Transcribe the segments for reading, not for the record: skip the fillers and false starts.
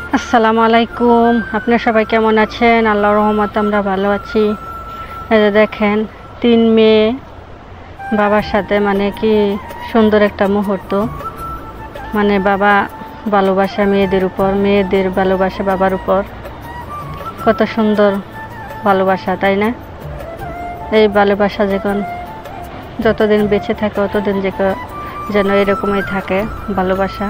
আসসালামু আলাইকুম। আপনারা সবাই কেমন আছেন? আল্লাহর রহমতে আমরা ভালো আছি। এই যে দেখেন 3 মেয়ে বাবার সাথে, মানে কি সুন্দর একটা মুহূর্ত। মানে বাবা ভালোবাসা মেয়েদের উপর, মেয়েদের ভালোবাসা বাবার উপর। কত সুন্দর ভালোবাসা, তাই না? এই ভালোবাসা যতদিন বেঁচে থাকে ততদিন যেন এরকমই থাকে ভালোবাসা।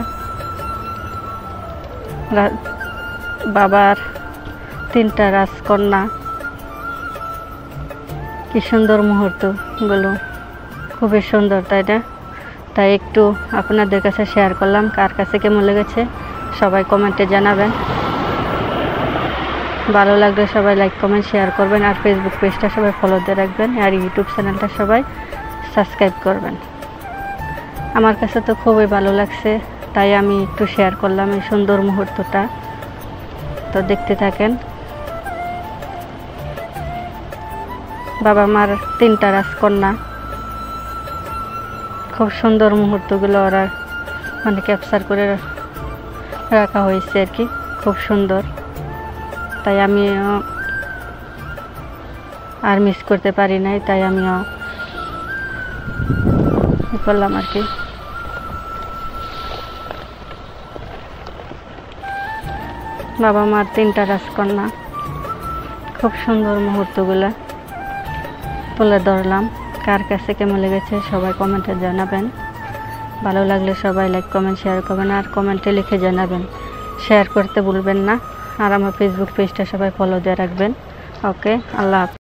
বাবার 3টা রাজকন্যা, কি সুন্দর মুহূর্তগুলো, খুবই সুন্দর, তাই না? তাই একটু আপনাদের কাছে শেয়ার করলাম। কার কাছে কেমন লেগেছে সবাই কমেন্টে জানাবেন। ভালো লাগলে সবাই লাইক কমেন্ট শেয়ার করবেন, আর ফেসবুক পেজটা সবাই ফলো দিয়ে রাখবেন, আর ইউটিউব চ্যানেলটা সবাই সাবস্ক্রাইব করবেন। আমার কাছে তো খুবই ভালো লাগছে, তাই আমি একটু শেয়ার করলাম এই সুন্দর মুহূর্তটা। তো দেখতে থাকেন। বাবা মার 3টা রাজকন্যা, খুব সুন্দর মুহূর্তগুলো ওরা মানে ক্যাপচার করে রাখা হয়েছে আর কি, খুব সুন্দর। তাই আমিও আর মিস করতে পারি নাই, তাই আমিও করলাম আর কি। বাবা মার 3টা রাজকন্যা, খুব সুন্দর মুহূর্তগুলো তুলে ধরলাম। কার কাছে কেমন লেগেছে সবাই কমেন্টে জানাবেন। ভালো লাগলে সবাই লাইক কমেন্ট শেয়ার করবেন, আর কমেন্টে লিখে জানাবেন। শেয়ার করতে ভুলবেন না, আর আমার ফেসবুক পেজটা সবাই ফলো দিয়ে রাখবেন। ওকে, আল্লাহ হাফেজ।